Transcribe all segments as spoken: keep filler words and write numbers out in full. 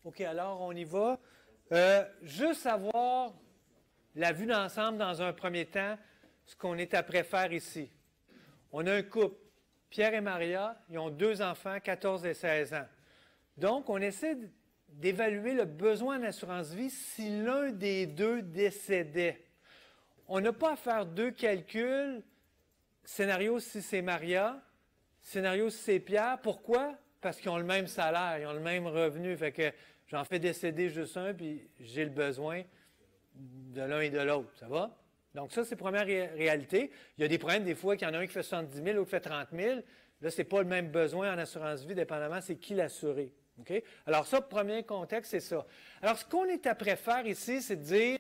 OK, alors on y va. Euh, juste avoir la vue d'ensemble dans un premier temps, ce qu'on est après faire ici. On a un couple, Pierre et Maria, ils ont deux enfants, quatorze et seize ans. Donc, on essaie d'évaluer le besoin d'assurance vie si l'un des deux décédait. On n'a pas à faire deux calculs, scénario si c'est Maria, scénario si c'est Pierre. Pourquoi? Parce qu'ils ont le même salaire, ils ont le même revenu. Fait que j'en fais décéder juste un, puis j'ai le besoin de l'un et de l'autre. Ça va? Donc ça, c'est la première ré réalité. Il y a des problèmes, des fois, qu'il y en a un qui fait soixante-dix mille, l'autre qui fait trente mille. Là, ce n'est pas le même besoin en assurance vie, dépendamment c'est qui l'assuré. Okay? Alors ça, premier contexte, c'est ça. Alors, ce qu'on est après faire ici, c'est de dire,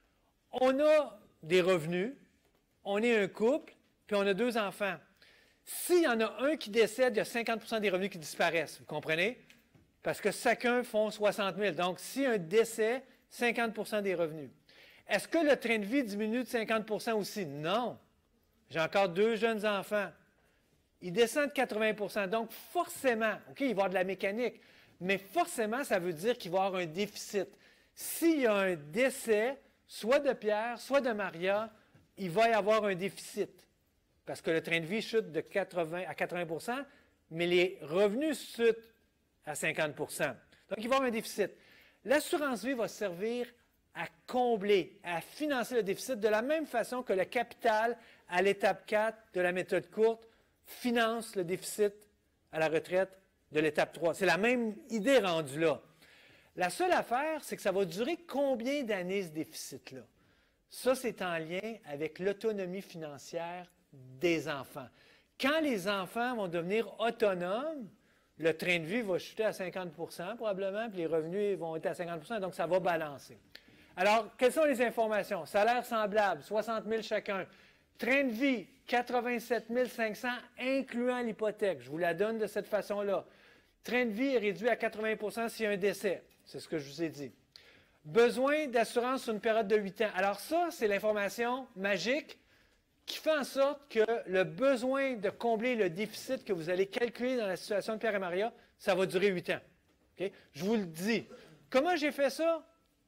on a des revenus, on est un couple, puis on a deux enfants. S'il y en a un qui décède, il y a cinquante pour cent des revenus qui disparaissent. Vous comprenez? Parce que chacun font soixante mille. Donc, s'il y a un décès, cinquante pour cent des revenus. Est-ce que le train de vie diminue de cinquante pour cent aussi? Non. J'ai encore deux jeunes enfants. Ils descendent de quatre-vingts pour cent. Donc, forcément, OK, il va y avoir de la mécanique, mais forcément, ça veut dire qu'il va y avoir un déficit. S'il y a un décès, soit de Pierre, soit de Maria, il va y avoir un déficit. Parce que le train de vie chute de quatre-vingts à quatre-vingts pour cent, mais les revenus chutent à cinquante pour cent. Donc, il va y avoir un déficit. L'assurance vie va servir à combler, à financer le déficit de la même façon que le capital à l'étape quatre de la méthode courte finance le déficit à la retraite de l'étape trois. C'est la même idée rendue là. La seule affaire, c'est que ça va durer combien d'années ce déficit-là? Ça, c'est en lien avec l'autonomie financière des enfants. Quand les enfants vont devenir autonomes, le train de vie va chuter à cinquante pour cent probablement, puis les revenus vont être à cinquante pour cent, donc ça va balancer. Alors, quelles sont les informations? Salaire semblable, soixante mille chacun. Train de vie, quatre-vingt-sept mille cinq cents, incluant l'hypothèque. Je vous la donne de cette façon-là. Train de vie est réduit à quatre-vingts pour cent s'il y a un décès. C'est ce que je vous ai dit. Besoin d'assurance sur une période de huit ans. Alors ça, c'est l'information magique qui fait en sorte que le besoin de combler le déficit que vous allez calculer dans la situation de Pierre et Maria, ça va durer huit ans. Okay? Je vous le dis. Comment j'ai fait ça?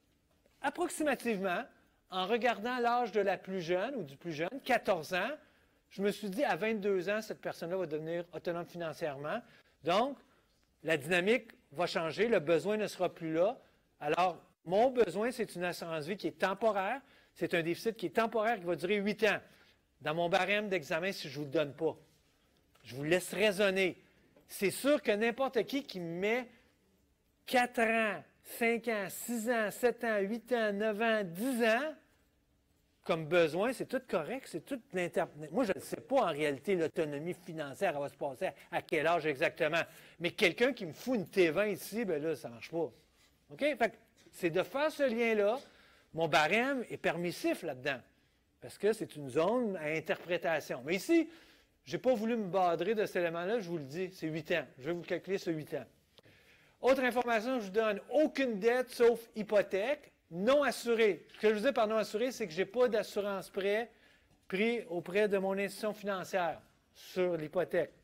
Approximativement, en regardant l'âge de la plus jeune ou du plus jeune, quatorze ans, je me suis dit, à vingt-deux ans, cette personne-là va devenir autonome financièrement. Donc, la dynamique va changer, le besoin ne sera plus là. Alors, mon besoin, c'est une assurance vie qui est temporaire. C'est un déficit qui est temporaire, qui va durer huit ans. Dans mon barème d'examen, si je ne vous le donne pas, je vous laisse raisonner. C'est sûr que n'importe qui qui met quatre ans, cinq ans, six ans, sept ans, huit ans, neuf ans, dix ans, comme besoin, c'est tout correct, c'est tout l'interprétation. Moi, je ne sais pas en réalité l'autonomie financière, elle va se passer à, à quel âge exactement. Mais quelqu'un qui me fout une T vingt ici, bien là, ça ne marche pas. OK? Fait c'est de faire ce lien-là. Mon barème est permissif là-dedans, parce que c'est une zone à interprétation. Mais ici, je n'ai pas voulu me badrer de cet élément-là, je vous le dis, c'est huit ans. Je vais vous le calculer sur huit ans. Autre information, je vous donne aucune dette sauf hypothèque, non assurée. Ce que je veux dire par non assurée, c'est que je n'ai pas d'assurance prêt pris auprès de mon institution financière sur l'hypothèque.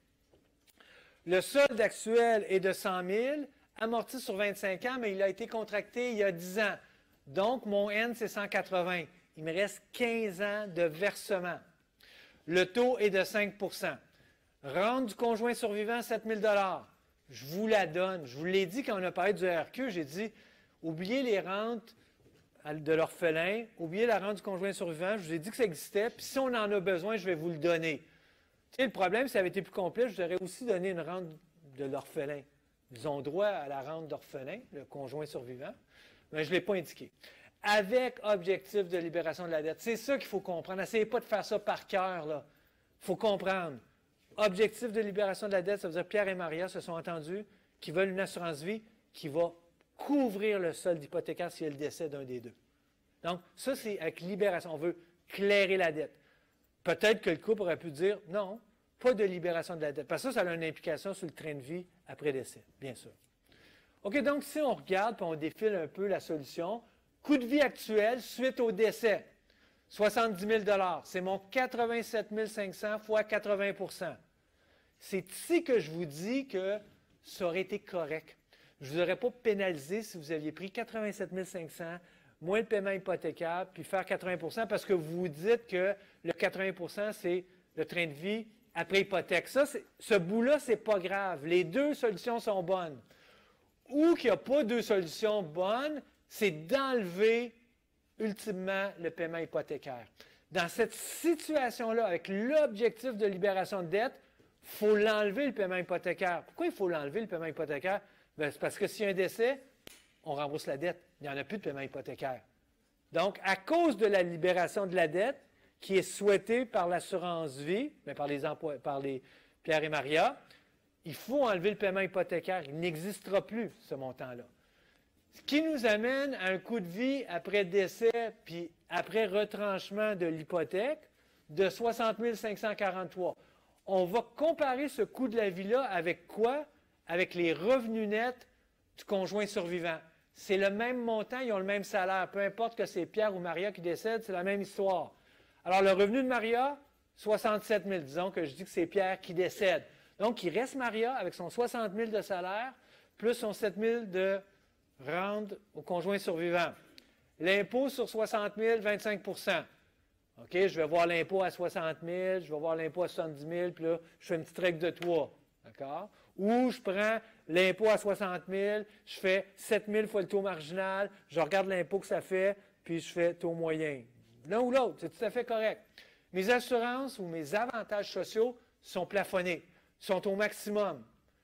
Le solde actuel est de cent mille, amorti sur vingt-cinq ans, mais il a été contracté il y a dix ans. Donc, mon N, c'est cent quatre-vingts. Il me reste quinze ans de versement. Le taux est de cinq pour cent. Rente du conjoint survivant, sept mille dollars. Je vous la donne. Je vous l'ai dit quand on a parlé du R Q, j'ai dit, oubliez les rentes de l'orphelin, oubliez la rente du conjoint survivant, je vous ai dit que ça existait, puis si on en a besoin, je vais vous le donner. Tu sais, le problème, si ça avait été plus complet, je vous aurais aussi donné une rente de l'orphelin. Ils ont droit à la rente d'orphelin, le conjoint survivant, mais je ne l'ai pas indiqué. Avec objectif de libération de la dette. C'est ça qu'il faut comprendre. N'essayez pas de faire ça par cœur, là. Il faut comprendre. Objectif de libération de la dette, ça veut dire Pierre et Maria se sont entendus qui veulent une assurance vie qui va couvrir le solde hypothécaire s'il y a le décès d'un des deux. Donc, ça, c'est avec libération. On veut clairer la dette. Peut-être que le couple aurait pu dire non, pas de libération de la dette. Parce que ça, ça a une implication sur le train de vie après décès, bien sûr. OK, donc si on regarde et on défile un peu la solution, coût de vie actuel suite au décès, soixante-dix mille dollars. C'est mon quatre-vingt-sept mille cinq cents fois quatre-vingts pour cent. C'est ici que je vous dis que ça aurait été correct. je ne vous aurais pas pénalisé si vous aviez pris quatre-vingt-sept mille cinq cents, moins le paiement hypothécaire, puis faire quatre-vingts pour cent parce que vous vous dites que le quatre-vingts pour cent, c'est le train de vie après hypothèque. Ça, ce bout-là, ce n'est pas grave. Les deux solutions sont bonnes. Ou qu'il n'y a pas deux solutions bonnes, c'est d'enlever ultimement le paiement hypothécaire. Dans cette situation-là, avec l'objectif de libération de dette, il faut l'enlever le paiement hypothécaire. Pourquoi il faut l'enlever le paiement hypothécaire? Bien, c'est parce que s'il y a un décès, on rembourse la dette. Il n'y en a plus de paiement hypothécaire. Donc, à cause de la libération de la dette, qui est souhaitée par l'assurance vie, bien, par, les emplois, par les Pierre et Maria, il faut enlever le paiement hypothécaire. Il n'existera plus, ce montant-là. Ce qui nous amène à un coût de vie après décès, puis après retranchement de l'hypothèque, de soixante mille cinq cent quarante-trois. On va comparer ce coût de la vie-là avec quoi? Avec les revenus nets du conjoint survivant. C'est le même montant, ils ont le même salaire. Peu importe que c'est Pierre ou Maria qui décèdent, c'est la même histoire. Alors, le revenu de Maria, soixante-sept mille. Disons que je dis que c'est Pierre qui décède. Donc, il reste Maria avec son soixante mille de salaire, plus son sept mille de rente au conjoint survivant. L'impôt sur soixante mille, vingt-cinq pour cent. OK, je vais voir l'impôt à soixante mille, je vais voir l'impôt à soixante-dix mille, puis là, je fais une petite règle de trois. D'accord? Ou je prends l'impôt à soixante mille, je fais sept mille fois le taux marginal, je regarde l'impôt que ça fait, puis je fais taux moyen. L'un ou l'autre, c'est tout à fait correct. Mes assurances ou mes avantages sociaux sont plafonnés, sont au maximum.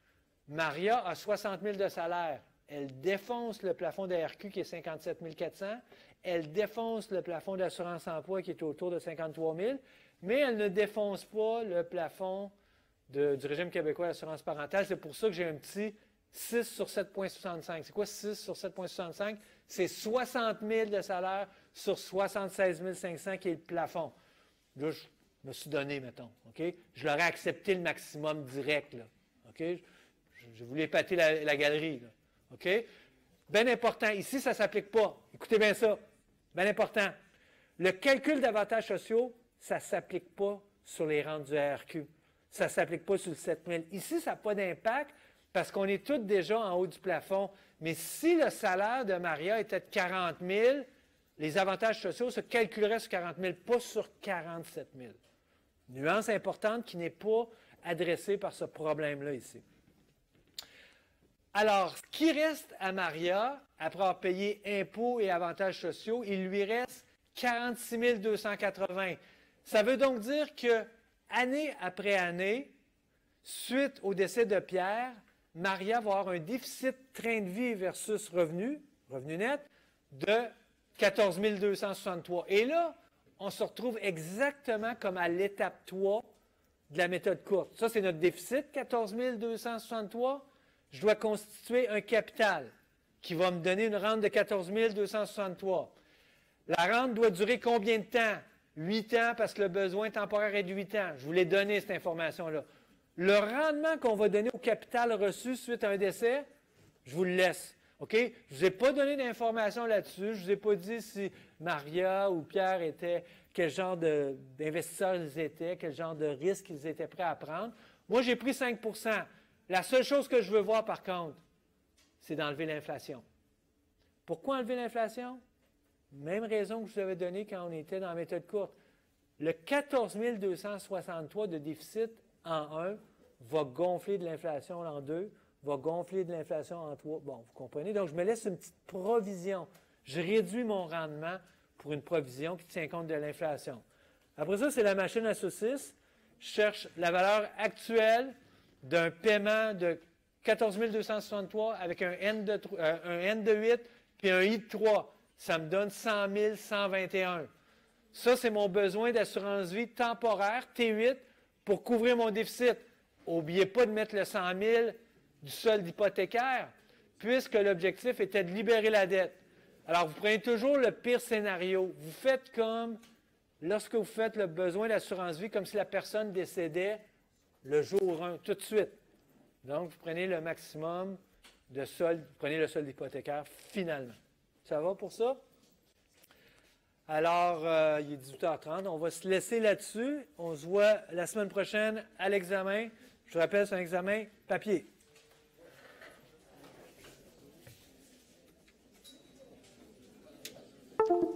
Maria a soixante mille de salaire. Elle défonce le plafond de R Q qui est cinquante-sept mille quatre cents. Elle défonce le plafond d'assurance-emploi qui est autour de cinquante-trois mille, mais elle ne défonce pas le plafond de, du régime québécois d'assurance parentale. C'est pour ça que j'ai un petit six sur sept virgule soixante-cinq. C'est quoi six sur sept virgule soixante-cinq? C'est soixante mille de salaire sur soixante-seize mille cinq cents qui est le plafond. Là, je me suis donné, mettons. Okay? Je leur ai accepté le maximum direct. Là. Okay? Je, je voulais épater la, la galerie. Là. OK? Bien important. Ici, ça ne s'applique pas. Écoutez bien ça. Bien important. Le calcul d'avantages sociaux, ça ne s'applique pas sur les rentes du R Q. Ça ne s'applique pas sur le sept mille. Ici, ça n'a pas d'impact parce qu'on est tous déjà en haut du plafond. Mais si le salaire de Maria était de quarante mille, les avantages sociaux se calculeraient sur quarante mille, pas sur quarante-sept mille. Nuance importante qui n'est pas adressée par ce problème-là ici. Alors, ce qui reste à Maria, après avoir payé impôts et avantages sociaux, il lui reste quarante-six mille deux cent quatre-vingts. Ça veut donc dire que, année après année, suite au décès de Pierre, Maria va avoir un déficit train de vie versus revenu, revenu net, de quatorze mille deux cent soixante-trois. Et là, on se retrouve exactement comme à l'étape trois de la méthode courte. Ça, c'est notre déficit, quatorze mille deux cent soixante-trois. Je dois constituer un capital qui va me donner une rente de quatorze mille deux cent soixante-trois. La rente doit durer combien de temps? huit ans parce que le besoin temporaire est de huit ans. Je vous l'ai donné, cette information-là. Le rendement qu'on va donner au capital reçu suite à un décès, je vous le laisse. OK? Je ne vous ai pas donné d'informations là-dessus. Je ne vous ai pas dit si Maria ou Pierre étaient, quel genre d'investisseurs ils étaient, quel genre de risque ils étaient prêts à prendre. Moi, j'ai pris cinq pour cent. La seule chose que je veux voir, par contre, c'est d'enlever l'inflation. Pourquoi enlever l'inflation? Même raison que je vous avais donnée quand on était dans la méthode courte. Le quatorze mille deux cent soixante-trois de déficit en un va gonfler de l'inflation en deux, va gonfler de l'inflation en trois. Bon, vous comprenez? Donc, je me laisse une petite provision. Je réduis mon rendement pour une provision qui tient compte de l'inflation. Après ça, c'est la machine à saucisses. Je cherche la valeur actuelle d'un paiement de quatorze mille deux cent soixante-trois avec un N de, euh, un N de huit puis un I de trois. Ça me donne cent mille cent vingt et un. Ça, c'est mon besoin d'assurance vie temporaire, T huit, pour couvrir mon déficit. N'oubliez pas de mettre le cent mille du solde hypothécaire, puisque l'objectif était de libérer la dette. Alors, vous prenez toujours le pire scénario. Vous faites comme lorsque vous faites le besoin d'assurance vie, comme si la personne décédait le jour un, tout de suite. Donc, vous prenez le maximum de solde, vous prenez le solde hypothécaire finalement. Ça va pour ça? Alors, euh, il est dix-huit heures trente. On va se laisser là-dessus. On se voit la semaine prochaine à l'examen. Je vous rappelle, c'est un examen papier. Merci.